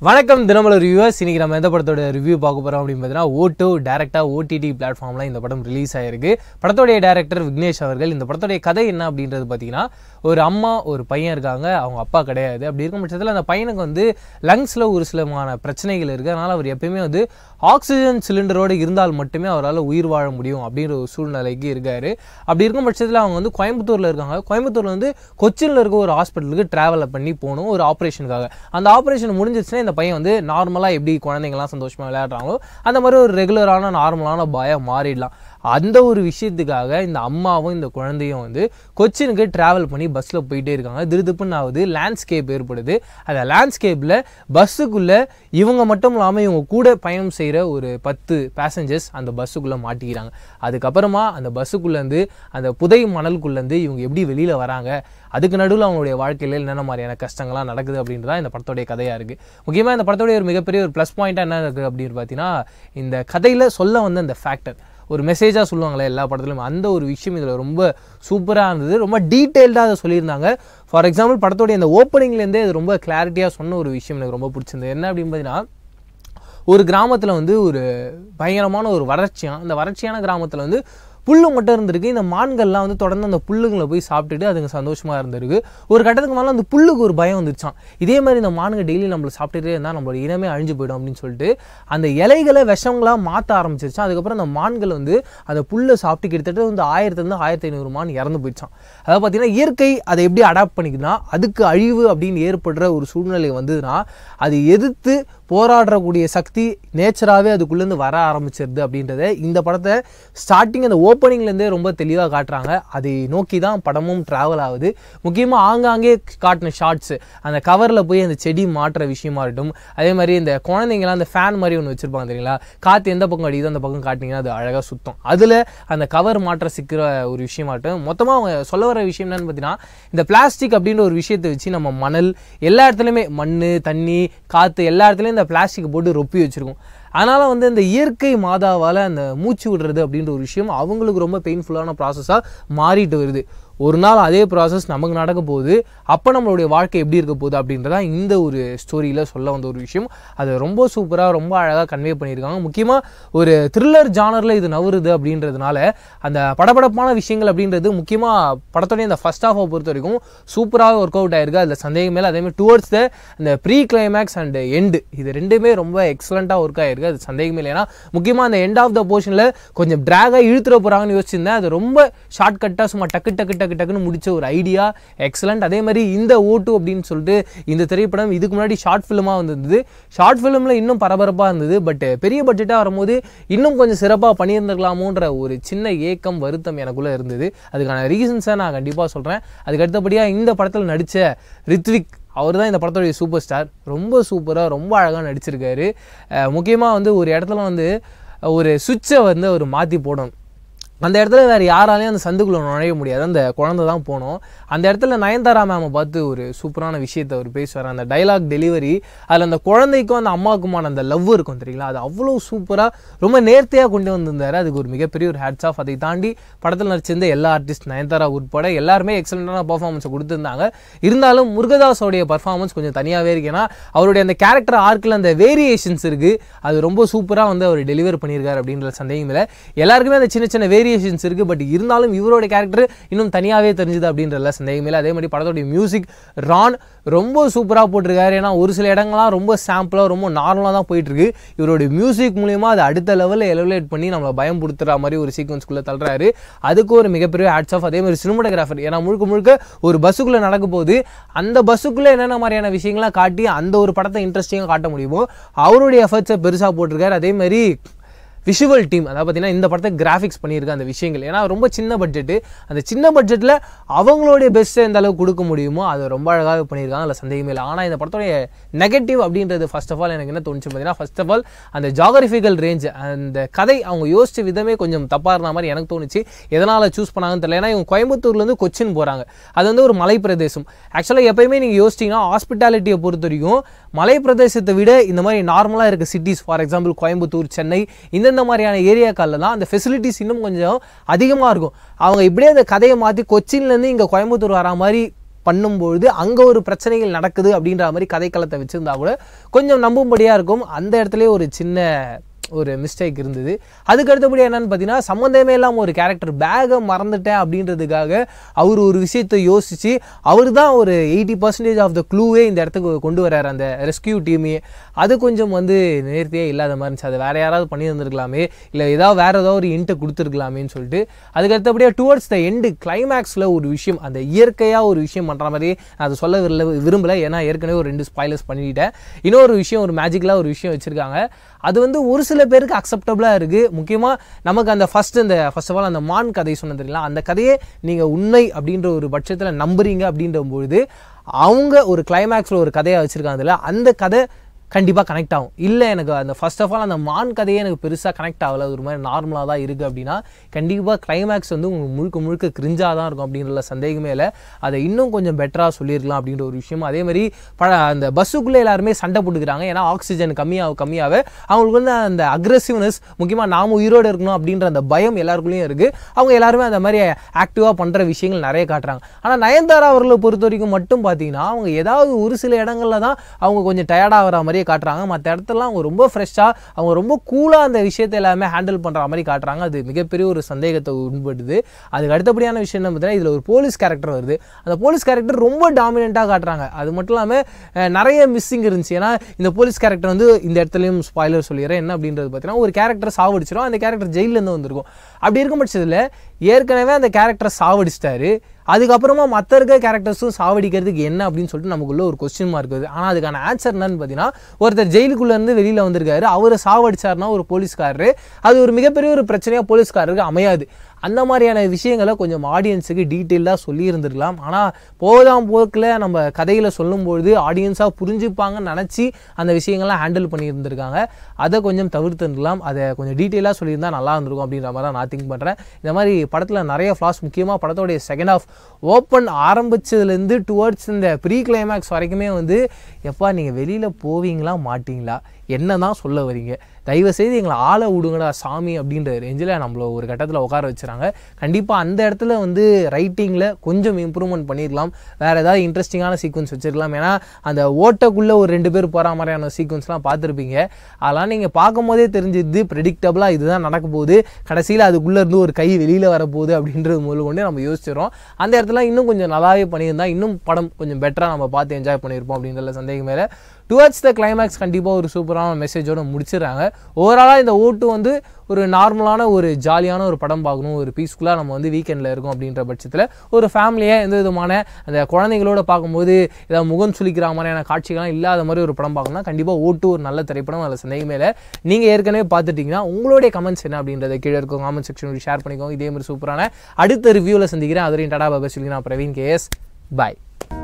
வணக்கம் தினமலர் வியூவர்ஸ். இன்னைக்கு நம்ம எந்த படத்தோட ரிவ்யூ பார்க்க போறோம் அப்படின்னு பார்த்தீங்கன்னா ஓட்டோ டைரக்டாக ஓடிடி பிளாட்ஃபார்ம்ல இந்த படம் ரிலீஸ் ஆயிருக்கு. படத்தோடைய டைரக்டர் விக்னேஷ் அவர்கள். இந்த படத்தோடைய கதை என்ன அப்படின்றது பார்த்தீங்கன்னா, ஒரு அம்மா ஒரு பையன் இருக்காங்க, அவங்க அப்பா கிடையாது. அப்படி இருக்கும் பட்சத்தில் அந்த பையனுக்கு வந்து லங்ஸில் ஒரு சிலமான பிரச்சனைகள் இருக்குது. அதனால் அவர் எப்பயுமே வந்து ஆக்சிஜன் சிலிண்டரோடு இருந்தால் மட்டுமே அவரால் உயிர் வாழ முடியும் அப்படின்ற ஒரு சூழ்நிலைக்கு இருக்காரு. அப்படி இருக்கும் பட்சத்தில் அவங்க வந்து கோயம்புத்தூரில் இருக்காங்க. கோயம்புத்தூரில் வந்து கொச்சினில் இருக்க ஒரு ஹாஸ்பிட்டலுக்கு ட்ராவல் பண்ணி போகணும் ஒரு ஆப்ரேஷனுக்காக. அந்த ஆப்ரேஷன் முடிஞ்சிச்சுன்னா இந்த பையன் வந்து நார்மலாக எப்படி குழந்தைங்கலாம் சந்தோஷமாக விளையாடுறாங்களோ அந்த மாதிரி ஒரு ரெகுலரான நார்மலான பாயாக மாறிடலாம். அந்த ஒரு விஷயத்துக்காக இந்த அம்மாவும் இந்த குழந்தையும் வந்து கொச்சினுக்கு ட்ராவல் பண்ணி பஸ்ஸில் போயிட்டே இருக்காங்க. திருதுப்புன்னு ஆகுது, லேண்ட்ஸ்கேப் ஏற்படுது. அந்த லேண்ட்ஸ்கேப்பில் பஸ்ஸுக்குள்ளே இவங்க மட்டும் இல்லாமல் இவங்க கூட பயணம் செய்கிற ஒரு 10 பேசஞ்சர்ஸ் அந்த பஸ்ஸுக்குள்ளே மாட்டிக்கிறாங்க. அதுக்கப்புறமா அந்த பஸ்ஸுக்குள்ளேருந்து அந்த புதை மணலுக்குள்ளேருந்து இவங்க எப்படி வெளியில் வராங்க, அதுக்கு நடுவில் அவங்களுடைய வாழ்க்கையில் என்னென்ன மாதிரியான கஷ்டங்கள்லாம் நடக்குது அப்படின்றதான் இந்த படத்தோடைய கதையாக இருக்குது. முக்கியமாக இந்த படத்தோடைய ஒரு மிகப்பெரிய ஒரு ப்ளஸ் பாயிண்ட்டாக என்ன இருக்குது அப்படின்னு பார்த்தீங்கன்னா, இந்த கதையில் சொல்ல வந்து அந்த ஃபேக்டர் ஒரு மெசேஜாக சொல்லுவாங்களே எல்லா படத்துலையும், அந்த ஒரு விஷயம் இதில் ரொம்ப சூப்பராக இருந்தது. ரொம்ப டீட்டெயில்டாக அதை சொல்லியிருந்தாங்க. ஃபார் எக்ஸாம்பிள் படத்தோடைய இந்த ஓப்பனிங்லேருந்தே அது ரொம்ப கிளாரிட்டியாக சொன்ன ஒரு விஷயம் எனக்கு ரொம்ப பிடிச்சிருந்தது. என்ன அப்படின்னு பார்த்தீங்கன்னா, ஒரு கிராமத்தில் வந்து ஒரு பயங்கரமான ஒரு அந்த வறட்சியான கிராமத்தில் வந்து புல்லு மட்டும் இருந்திருக்கு. இந்த மான்கள்லாம் வந்து தொடர்ந்து அந்த புல்லுங்களை போய் சாப்பிட்டுட்டு அதுங்க சந்தோஷமாக இருந்திருக்கு. ஒரு கட்டத்துக்கு மேலே அந்த புல்லுக்கு ஒரு பயம் வந்துருச்சான். இதே மாதிரி இந்த மான்கள் டெய்லி நம்மளை சாப்பிட்டுட்டே இருந்தால் நம்மளோட இனமே அழிஞ்சு போயிடும் அப்படின்னு சொல்லிட்டு அந்த இலைகளை விஷங்களாக மாற்ற ஆரம்பிச்சிருச்சான். அதுக்கப்புறம் அந்த மான்கள் வந்து அந்த புல்லை சாப்பிட்டு கிட்டத்தட்ட வந்து 1000 1500 மான் இறந்து போயிடுச்சான். அதாவது பார்த்தீங்கன்னா, இயற்கை அதை எப்படி அடாப்ட் பண்ணிக்குதுன்னா, அதுக்கு அழிவு அப்படின்னு ஏற்படுற ஒரு சூழ்நிலை வந்ததுன்னா அது எதிர்த்து போராடக்கூடிய சக்தி நேச்சராகவே அதுக்குள்ளேருந்து வர ஆரம்பிச்சிருது அப்படின்றத இந்த படத்தை ஸ்டார்டிங் அந்த ஓப்பனிங்லேருந்தே ரொம்ப தெளிவாக காட்டுறாங்க. அதை நோக்கி தான் படமும் ட்ராவல் ஆகுது. முக்கியமாக ஆங்காங்கே காட்டின ஷார்ட்ஸு, அந்த கவரில் போய் அந்த செடி மாட்டுற விஷயமா இருக்கட்டும், அதே மாதிரி இந்த குழந்தைங்களாம் அந்த ஃபேன் மாதிரி ஒன்று வச்சுருப்பாங்க தெரியுங்களா, காற்று எந்த பக்கம் அடிக்குதோ அந்த பக்கம் காட்டிங்கன்னா அது அழகாக சுத்தம். அதில் அந்த கவர் மாற்ற சிக்கிற ஒரு விஷயமாகட்டும், மொத்தமாக அவங்க சொல்ல வர விஷயம் என்னன்னு பார்த்தீங்கன்னா, இந்த பிளாஸ்டிக் அப்படின்ற ஒரு விஷயத்தை வச்சு நம்ம மணல் எல்லா இடத்துலையுமே மண் தண்ணி காற்று எல்லா இடத்துலையும் இந்த பிளாஸ்டிக் போட்டு ரொப்பி வச்சுருக்கோம். அதனால் வந்து இந்த இயற்கை மாதாவால் அந்த மூச்சு விடுறது அப்படின்ற ஒரு விஷயம் அவங்களுக்கு ரொம்ப பெயின்ஃபுல்லான ப்ராசஸாக மாறிட்டு வருது. ஒரு நாள் அதே ப்ராசஸ் நமக்கு நடக்க போகுது. அப்போ நம்மளுடைய வாழ்க்கை எப்படி இருக்க போகுது அப்படின்றதான் இந்த ஒரு ஸ்டோரியில் சொல்ல வந்த ஒரு விஷயம். அது ரொம்ப சூப்பராக ரொம்ப அழகாக கன்வே பண்ணியிருக்காங்க. முக்கியமாக ஒரு த்ரில்லர் ஜானரில் இது நவருது அப்படின்றதுனால அந்த படபடப்பான விஷயங்கள் அப்படின்றது முக்கியமாக படத்தோடைய இந்த ஃபர்ஸ்ட் ஹாஃபை பொறுத்த வரைக்கும் சூப்பராக ஒர்க் அவுட் ஆயிருக்கு. அதில் சந்தேகம் மேலே. அதேமாதிரி டுவர்ட்ஸ் இந்த ப்ரீ கிளைமேக்ஸ் அண்ட் எண்டு இது ரெண்டுமே ரொம்ப எக்ஸலண்ட்டாக ஒர்க் ஆகிருக்கு. அது சந்தேகமே இல்லை. ஏன்னா முக்கியமாக அந்த எண்ட் ஆஃப் த போர்ஷனில் கொஞ்சம் ட்ராகாக இழுத்துற போகிறாங்கன்னு யோசிச்சிருந்தேன். அது ரொம்ப ஷார்ட்கட்டாக சும்மா டக்குன்னு முடிச்ச ஒரு ஐடியா எக்ஸலண்ட். அதே மாதிரி இந்த ஓட்டு அப்படின்னு சொல்லிட்டு இந்த திரைப்படம் இதுக்கு முன்னாடி ஷார்ட் ஃபிலிமாக வந்திருந்தது. ஷார்ட் ஃபிலிமில் இன்னும் பரபரப்பாக இருந்தது. பட் பெரிய பட்ஜெட்டாக வரும்போது இன்னும் கொஞ்சம் சிறப்பாக பண்ணியிருந்துக்கலாமோன்ற ஒரு சின்ன ஏக்கம் வருத்தம் எனக்குள்ளே இருந்தது. அதுக்கான ரீசன்ஸை நான் கண்டிப்பாக சொல்கிறேன். அதுக்கு அடுத்தபடியாக இந்த படத்தில் நடித்த ரித்விக், அவர் தான் இந்த படத்தோடைய சூப்பர் ஸ்டார். ரொம்ப சூப்பராக ரொம்ப அழகாக நடிச்சிருக்காரு. முக்கியமாக வந்து ஒரு இடத்துல வந்து ஒரு சுவிட்சை வந்து அவர் மாற்றி போடணும். அந்த இடத்துல வேறு யாராலையும் அந்த சந்துக்குள்ளே நுழைய முடியாது. அந்த குழந்தை தான் போனோம். அந்த இடத்துல நயன்தாரா மேமை பார்த்து ஒரு சூப்பரான விஷயத்தை அவர் பேசுவார். அந்த டைலாக் டெலிவரி, அதில் அந்த குழந்தைக்கும் அந்த அம்மாவுக்குமான அந்த லவ் இருக்கும் தெரியுங்களா, அது அவ்வளோ சூப்பராக ரொம்ப நேர்த்தியாக கொண்டு வந்திருந்தார். அதுக்கு ஒரு மிகப்பெரிய ஒரு ஹேட்ஸ் ஆஃப். அதை தாண்டி படத்தில் நடிச்சிருந்த எல்லா ஆர்டிஸ்ட் நயன்தாரா உட்பட எல்லாருமே எக்ஸலண்ட்டான பர்ஃபார்மன்ஸை கொடுத்துருந்தாங்க. இருந்தாலும் முருகதாஸோடைய பர்ஃபார்மன்ஸ் கொஞ்சம் தனியாகவே இருக்கு. ஏன்னா அவருடைய அந்த கேரக்டர் ஆர்க்கில் அந்த வேரியேஷன்ஸ் இருக்குது. அது ரொம்ப சூப்பராக வந்து அவர் டெலிவர் பண்ணியிருக்காரு அப்படின்ற சந்தேகம் இல்லை. எல்லாருக்குமே அந்த சின்ன சின்ன வேரியேஷன்ஸ் இருக்குது. பட் இருந்தாலும் இவரோட கேரக்டர் இன்னும் தனியாகவே தெரிஞ்சுது அப்படின்றதுல சந்தேகம் இல்லை. அதே மாதிரி படத்தோடைய மியூசிக் ரான் ரொம்ப சூப்பராக போட்டிருக்காரு. ஏன்னா ஒரு சில இடங்கள்லாம் ரொம்ப சாம்பிளாக ரொம்ப நார்மலாக தான் போயிட்டுருக்கு. இவருடைய மியூசிக் மூலிமா அதை அடுத்த லெவலில் எலவேட் பண்ணி நம்மளை பயம் கொடுத்துற மாதிரி ஒரு சீக்வன்ஸ்குள்ளே தள்ளுறாரு. அதுக்கு ஒரு மிகப்பெரிய ஹேட்ஸ் ஆஃப். அதே மாதிரி சினிமாட்டோகிராஃபர், ஏன்னா முழுக்க ஒரு பஸ்ஸுக்குள்ளே நடக்க போது அந்த பஸ்ஸுக்குள்ளே என்னென்ன மாதிரியான விஷயங்கள்லாம் காட்டி அந்த ஒரு படத்தை இன்ட்ரெஸ்டிங்காக காட்ட முடியுமோ அவருடைய எஃபர்ட்ஸை பெருசாக போட்டிருக்காரு. அதே மாதிரி விஷுவல் டீம், அதாவது பார்த்தீங்கன்னா இந்த படத்தை கிராஃபிக்ஸ் பண்ணியிருக்க அந்த விஷயங்கள், ஏன்னா ரொம்ப சின்ன பட்ஜெட்டு, அந்த சின்ன பட்ஜெட்டில் அவங்களுடைய பெஸ்ட்டை எந்த அளவுக்கு கொடுக்க முடியுமோ அதை ரொம்ப அழகாக பண்ணியிருக்காங்க. அதில் சந்தேகமே இல்லை. ஆனால் இந்த படத்தோடைய நெகட்டிவ் அப்படின்றது ஃபர்ஸ்ட் ஆஃப் ஆல் எனக்கு என்ன தோணுச்சு பார்த்தீங்கன்னா, ஃபர்ஸ்ட் ஆஃப் ஆல் அந்த ஜாகிரபிக்கல் ரேஞ்ச், அந்த கதை அவங்க யோசிச்ச விதமே கொஞ்சம் தப்பாக இருந்த மாதிரி எனக்கு தோணுச்சு. எதனால் சூஸ் பண்ணாங்கன்னு தெரியல. ஏன்னா இவங்க கோயம்புத்தூர்லேருந்து கொச்சின் போகிறாங்க. அது வந்து ஒரு மலை பிரதேசம். ஆக்சுவலாக எப்பயுமே நீங்கள் யோசிச்சிங்கன்னா ஹாஸ்பிட்டாலிட்டியை பொறுத்த வரைக்கும் மலை பிரதேசத்தை விட இந்த மாதிரி நார்மலாக இருக்க cities, for example Coimbatore, Chennai, இந்த மாதிரியான ஏரியாக்களில் தான் அந்த ஃபெசிலிட்டிஸ் இன்னும் கொஞ்சம் அதிகமாக இருக்கும். அவங்க இப்படியே அந்த கதையை மாற்றி கொச்சின்லேருந்து இங்கே கோயம்புத்தூர் வரா மாதிரி பண்ணும்பொழுது அங்கே ஒரு பிரச்சனைகள் நடக்குது அப்படின்ற மாதிரி கதைக்களத்தை வச்சுருந்தா கூட கொஞ்சம் நம்பும்படியாக இருக்கும். அந்த இடத்துல ஒரு சின்ன ஒரு மிஸ்டேக் இருந்தது. அதுக்கு அடுத்தபடி என்னன்னு பார்த்தீங்கன்னா, சம்மந்தமே இல்லாமல் ஒரு கேரக்டர் பேகை மறந்துட்டேன் அப்படின்றதுக்காக அவர் ஒரு விஷயத்தை யோசித்து அவர் தான் ஒரு 80% ஆஃப் த க்ளூவே இந்த இடத்துக்கு கொண்டு வர்றாரு, அந்த ரெஸ்கியூ டீமே. அது கொஞ்சம் வந்து நேர்த்தியே இல்லாத மாதிரி இருந்துச்சு. அதை வேறு யாராவது பண்ணியிருந்துருக்கலாமே, இல்லை வேறு ஏதாவது ஒரு இன்ட்டை கொடுத்துருக்கலாமேன்னு சொல்லிட்டு. அதுக்கு அடுத்தபடியாக டுவர்ட்ஸ் த எண்டு கிளைமேக்ஸில் ஒரு விஷயம், அந்த இயற்கையாக ஒரு விஷயம் பண்ணுற மாதிரி அதை சொல்ல விரும்பலை, ஏன்னா ஏற்கனவே ஒரு 2 ஸ்பாய்லர்ஸ் பண்ணிவிட்டேன். இன்னொரு விஷயம், ஒரு மேஜிக்கலாக ஒரு விஷயம் வச்சுருக்காங்க. அது வந்து ஒரு சில பேருக்கு அக்செப்டபுளாக இருக்குது. முக்கியமாக நமக்கு அந்த ஃபர்ஸ்ட் ஆஃப் ஆல் அந்த மான் கதை சொன்னது தெரியல, அந்த கதையே நீங்கள் உண்மை அப்படின்ற ஒரு பட்சத்தில் நம்புறீங்க அப்படின்றபொழுது அவங்க ஒரு கிளைமேக்ஸில் ஒரு கதையாக வச்சுருக்காங்க. அதில் அந்த கதை கண்டிப்பாக கனெக்ட் ஆகும். இல்லை எனக்கு அந்த ஃபர்ஸ்ட் ஆஃப் ஆல் அந்த மான் கதையே எனக்கு பெருசாக கனெக்ட் ஆகலை, ஒரு மாதிரி நார்மலாக தான் இருக்குது அப்படின்னா கண்டிப்பாக கிளைமேக்ஸ் வந்து உங்களுக்கு முழுக்க கிரிஞ்சாக தான் இருக்கும் அப்படின்ற சந்தேகமே இல்லை. அதை இன்னும் கொஞ்சம் பெட்டராக சொல்லியிருக்கலாம் அப்படின்ற ஒரு விஷயம். அதே மாதிரி அந்த பஸ்ஸுக்குள்ளே எல்லாருமே சண்டை போட்டுக்கிறாங்க. ஏன்னா ஆக்சிஜன் கம்மியாக அவங்களுக்கு வந்து அந்த அக்ரெசிவ்னஸ், முக்கியமாக நாம் உயிரோடு இருக்கணும் அப்படின்ற அந்த பயம் எல்லாருக்குள்ளேயும் இருக்குது. அவங்க எல்லாருமே அந்த மாதிரி ஆக்டிவாக பண்ணுற விஷயங்கள் நிறைய காட்டுறாங்க. ஆனால் நயன்தாரா அவர்களை பொறுத்த வரைக்கும் மட்டும் பார்த்தீங்கன்னா அவங்க ஏதாவது ஒரு சில இடங்களில் தான் அவங்க கொஞ்சம் டயர்டாகிற மாதிரி காட்டுறாங்க. மற்ற இடத்துலாம் அவங்க ரொம்ப ஃப்ரெஷ்ஷாக, அவங்க ரொம்ப கூலாக அந்த விஷயத்தை எல்லாமே ஹேண்டில் பண்ணுற மாதிரி காட்டுறாங்க. அது மிகப்பெரிய ஒரு சந்தேகத்தை உண்படுது. அதுக்கு அடுத்தபடியான விஷயம் என்ன பார்த்தீங்கன்னா, இதில் ஒரு போலீஸ் கேரக்டர் வருது. அந்த போலீஸ் கேரக்டர் ரொம்ப டாமினண்ட்டாக காட்டுறாங்க. அது மட்டும் இல்லாமல் நிறைய மிஸ்ஸிங் இருந்துச்சு. ஏன்னா இந்த போலீஸ் கேரக்டர் வந்து இந்த இடத்துலையும் ஸ்பாய்லர் சொல்லிடுறேன் என்ன அப்படின்றது பார்த்தீங்கன்னா, ஒரு கேரக்டர் சாவடிச்சிடும். அந்த கேரக்டர் ஜெயிலேருந்து வந்திருக்கும். அப்படி இருக்கும் பட்சத்தில் ஏற்கனவே அந்த கேரக்டரை சாவடிச்சிட்டாரு, அதுக்கப்புறமா மற்ற இருக்க கேரக்டர்ஸும் சாவடிக்கிறதுக்கு என்ன அப்படின்னு சொல்லிட்டு நமக்குள்ள ஒரு கொஸ்டின் மார்க் இருக்குது. ஆனால் அதுக்கான ஆன்சர் என்னன்னு பார்த்தீங்கன்னா, ஒருத்தர் ஜெயிலுக்குள்ளேருந்து வெளியில் வந்திருக்காரு, அவரை சாவடிச்சாருன்னா ஒரு போலீஸ்காரரு, அது ஒரு மிகப்பெரிய ஒரு பிரச்சனையாக போலீஸ்காரருக்கு அமையாது. அந்த மாதிரியான விஷயங்களை கொஞ்சம் ஆடியன்ஸுக்கு டீட்டெயிலாக சொல்லியிருந்துருக்கலாம். ஆனால் போதாம் போக்கில் நம்ம கதையில் சொல்லும்பொழுது ஆடியன்ஸாக புரிஞ்சுப்பாங்கன்னு நினச்சி அந்த விஷயங்கள்லாம் ஹேண்டில் பண்ணியிருந்திருக்காங்க. அதை கொஞ்சம் தவிர்த்துருக்கலாம். அதை கொஞ்சம் டீட்டெயிலாக சொல்லியிருந்தால் நல்லா இருந்திருக்கும் அப்படின்ற மாதிரி தான் நான் திங்க் பண்ணுறேன். இந்த மாதிரி படத்தில் நிறைய ஃப்ளாஸ், முக்கியமாக படத்தோடைய செகண்ட் ஆஃப் ஓப்பன் ஆரம்பித்ததுலேருந்து டுவர்ட்ஸ் இந்த ப்ரீ கிளைமேக்ஸ் வரைக்குமே வந்து எப்பா நீங்கள் வெளியில் போவீங்களா மாட்டிங்களா, என்ன தான் சொல்ல வரீங்க, தயவுசெய்து எங்களை ஆளை விடுங்கடா சாமி அப்படின்ற ரேஞ்சில் நம்மளை ஒரு கட்டத்தில் உட்கார வச்சுறாங்க. கண்டிப்பாக அந்த இடத்துல வந்து ரைட்டிங்கில் கொஞ்சம் இம்ப்ரூவ்மெண்ட் பண்ணிடலாம், வேறு ஏதாவது இன்ட்ரெஸ்டிங்கான சீக்வன்ஸ் வச்சுருக்கலாம். ஏன்னா அந்த ஓட்டக்குள்ளே ஒரு 2 பேர் போகிற மாதிரியான சீக்வன்ஸ்லாம் பார்த்துருப்பீங்க. அதெல்லாம் நீங்கள் பார்க்கும் போதே தெரிஞ்சிது ப்ரெடிக்டபுளாக இதுதான் நடக்க போகுது, கடைசியில் அதுக்குள்ளேருந்து ஒரு கை வெளியில் வரப்போகுது அப்படின்றது முதல் கொண்டு நம்ம யோசிச்சிடறோம். அந்த இடத்துல இன்னும் கொஞ்சம் நல்லாவே பண்ணியிருந்தால் இன்னும் படம் கொஞ்சம் பெட்டராக நம்ம பார்த்து என்ஜாய் பண்ணியிருப்போம் அப்படின்றத சந்தேகம் மேலே. டுவர்ட்ஸ் த கிளைமேக்ஸ் கண்டிப்பாக ஒரு சூப்பரான மெசேஜோடு முடிச்சிடறாங்க. ஓவராலாக இந்த ஓட்டு வந்து ஒரு நார்மலான ஒரு ஜாலியான ஒரு படம் பார்க்கணும், ஒரு பீஸ்ஃபுல்லாக நம்ம வந்து வீக்கெண்டில் இருக்கும் அப்படின்ற பட்சத்தில் ஒரு ஃபேமிலியாக எந்த விதமான அந்த குழந்தைங்களோட பார்க்கும்போது ஏதாவது முகம் சுளிக்கிற மாதிரியான காட்சிகள்லாம் இல்லாத மாதிரி ஒரு படம் பார்க்கணும்னா கண்டிப்பாக ஓட்டு ஒரு நல்ல திரைப்படம், அதில் சந்தேகமே இல்லை. நீங்கள் ஏற்கனவே பார்த்துட்டிங்கன்னா உங்களுடைய கமெண்ட்ஸ் என்ன அப்படின்றத கீழே இருக்கும் காமெண்ட் செக்ஷன் ஷேர் பண்ணிக்கோங்க. இதே மாதிரி சூப்பரான அடுத்த ரிவ்யூவில் சந்திக்கிறேன். அதுவரையும் டாடா பாபா சொல்லி நான் பிரவீன் கேஎஸ். பாய்.